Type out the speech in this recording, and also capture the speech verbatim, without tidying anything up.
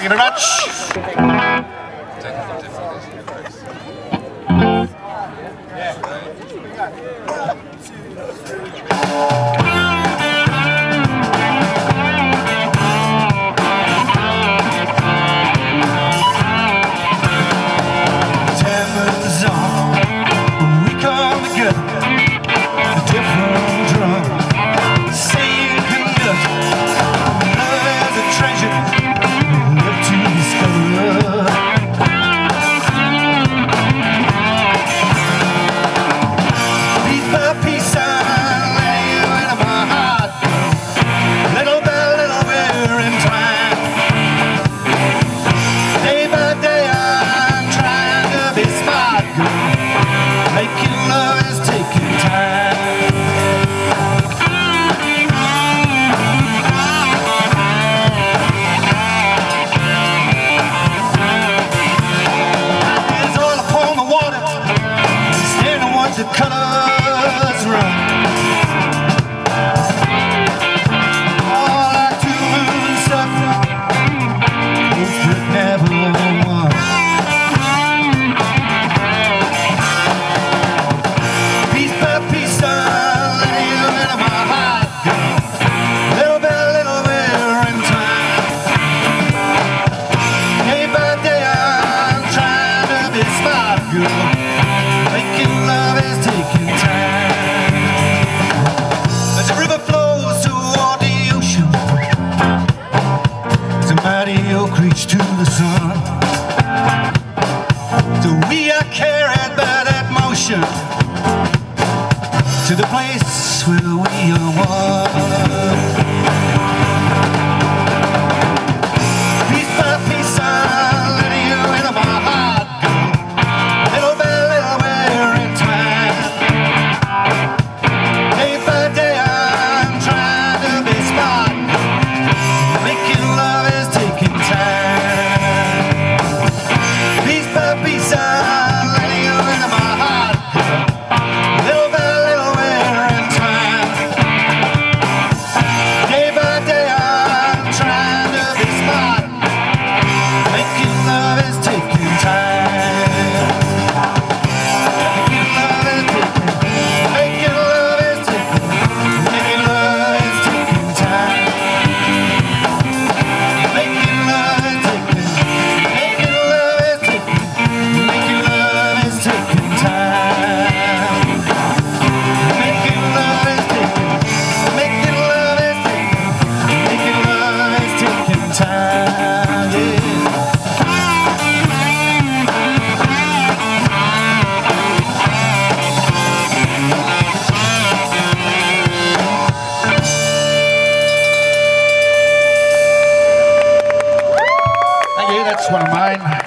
Thank you very much. The colors run all like two moons up, but never one. Piece by piece I'm letting you into my heart, girl. Little by little we're in time. Day by day I'm trying to be smart, girl. Making love is taking time. As the river flows toward the ocean, as a mighty oak reach to the sun, so we are carried by that motion to the place where we are one. Piece by piece I'm letting you into my heart, girl. Little by little we're in time. Day by day I'm trying to be smart. Making love is taking time. Piece by piece I'm letting you into my heart, girl. Little by little we're in time. Day by day I'm trying to be smart. Making love is taking time. Making love is taking, making love is taking, making love is taking time. Making love is taking, making love is taking, making love is taking time. Making love is taking, making love is taking, making love is taking time. Yeah. Thank you, that's one of mine.